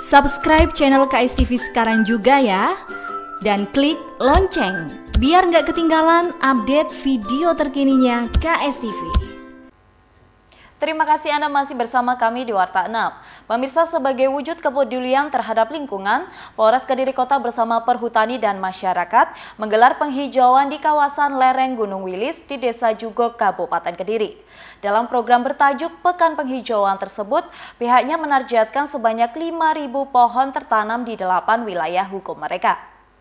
Subscribe channel KSTV sekarang juga ya. Dan klik lonceng biar nggak ketinggalan update video terkininya KSTV. Terima kasih Anda masih bersama kami di Warta 6. Pemirsa, sebagai wujud kepedulian terhadap lingkungan, Polres Kediri Kota bersama Perhutani dan masyarakat menggelar penghijauan di kawasan lereng Gunung Wilis di Desa Jugok, Kabupaten Kediri. Dalam program bertajuk Pekan Penghijauan tersebut, pihaknya menargetkan sebanyak 5.000 pohon tertanam di 8 wilayah hukum mereka.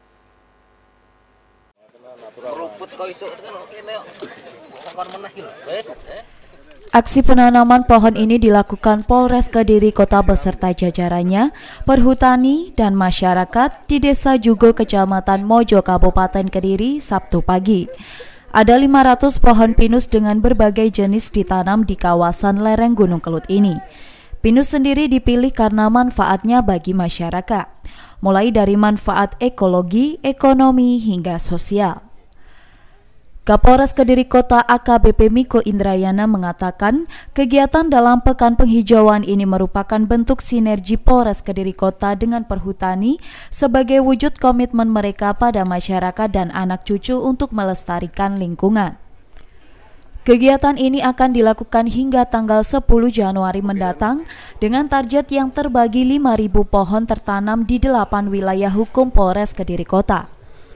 Aksi penanaman pohon ini dilakukan Polres Kediri Kota beserta jajarannya, perhutani, dan masyarakat di Desa Jugo, Kecamatan Mojo, Kabupaten Kediri, Sabtu pagi. Ada 500 pohon pinus dengan berbagai jenis ditanam di kawasan lereng Gunung Kelut ini. Pinus sendiri dipilih karena manfaatnya bagi masyarakat, mulai dari manfaat ekologi, ekonomi, hingga sosial. Kapolres Kediri Kota AKBP Miko Indrayana mengatakan kegiatan dalam Pekan Penghijauan ini merupakan bentuk sinergi Polres Kediri Kota dengan perhutani sebagai wujud komitmen mereka pada masyarakat dan anak cucu untuk melestarikan lingkungan. Kegiatan ini akan dilakukan hingga tanggal 10 Januari mendatang dengan target yang terbagi 5.000 pohon tertanam di 8 wilayah hukum Polres Kediri Kota.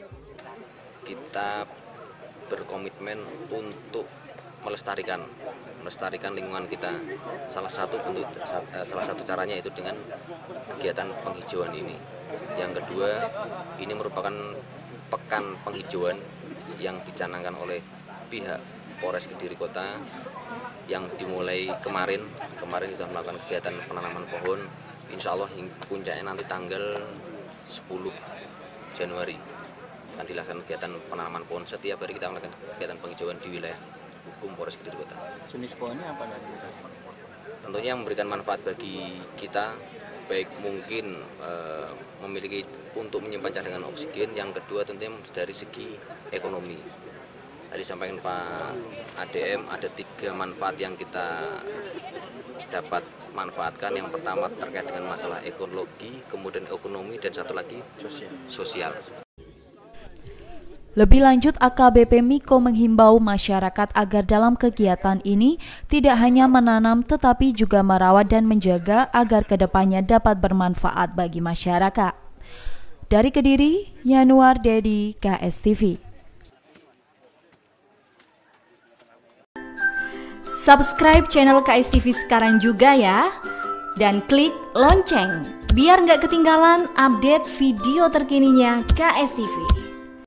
Kita berkomitmen untuk melestarikan lingkungan kita. Salah satu caranya itu dengan kegiatan penghijauan ini. Yang kedua, ini merupakan pekan penghijauan yang dicanangkan oleh pihak Polres Kediri Kota yang dimulai kemarin sudah melakukan kegiatan penanaman pohon. Insya Allah puncaknya nanti tanggal 10 Januari akan dilaksanakan kegiatan penanaman pohon. Setiap hari kita melakukan kegiatan penghijauan di wilayah hukum Polres Kediri Kota. Jenis pohonnya apa nanti? Tentunya yang memberikan manfaat bagi kita, baik mungkin memiliki untuk menyimpan cadangan oksigen. Yang kedua tentunya dari segi ekonomi. Tadi sampaikan Pak ADM ada 3 manfaat yang kita dapat manfaatkan. Yang pertama terkait dengan masalah ekologi, kemudian ekonomi, dan satu lagi sosial. Lebih lanjut, AKBP Miko menghimbau masyarakat agar dalam kegiatan ini tidak hanya menanam tetapi juga merawat dan menjaga agar kedepannya dapat bermanfaat bagi masyarakat. Dari Kediri, Yanuar Dedi, KSTV. Subscribe channel KSTV sekarang juga ya. Dan klik lonceng biar nggak ketinggalan update video terkininya KSTV.